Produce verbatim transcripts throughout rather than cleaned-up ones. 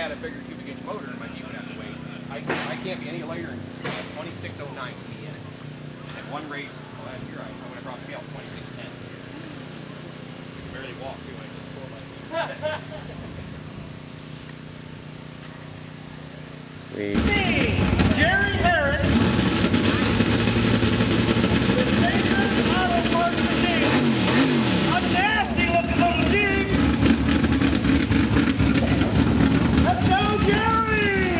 had a bigger cubic inch motor in my Jeep would have to weigh. I, I can't be any lighter than twenty-six oh nine to be in it. At one race last year, I went across scale twenty-six ten. Barely walk too. I just pull my Jerry Harris, the Sager Auto Parts Machine. A nasty looking little Jeep. Let's go, Jerry!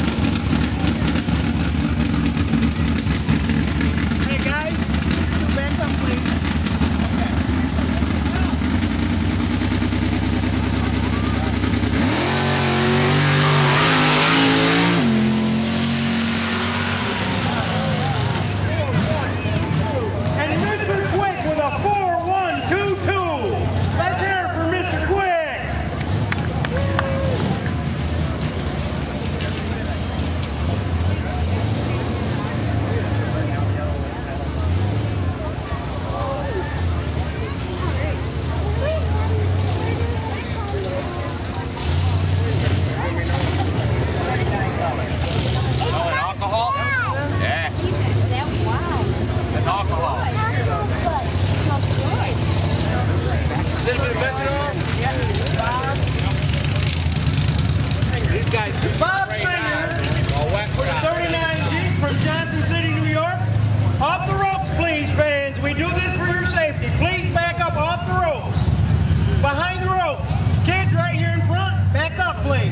Hey guys, back up please. Bob Singer, thirty-nine Jeep from Johnson City, New York. Off the ropes, please, fans. We do this for your safety. Please back up off the ropes. Behind the rope. Kids right here in front, back up, please.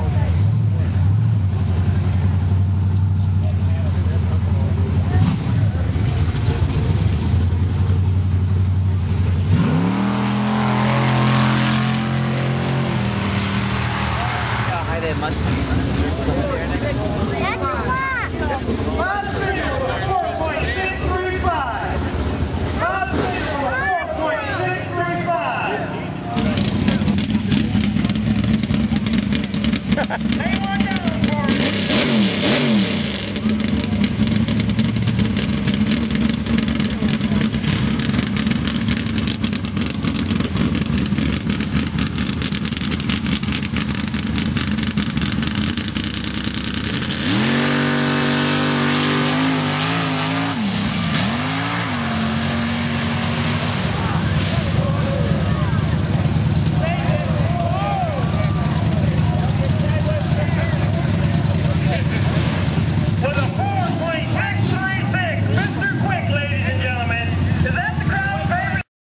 It must be. four point six three five. four point six three five. Anyone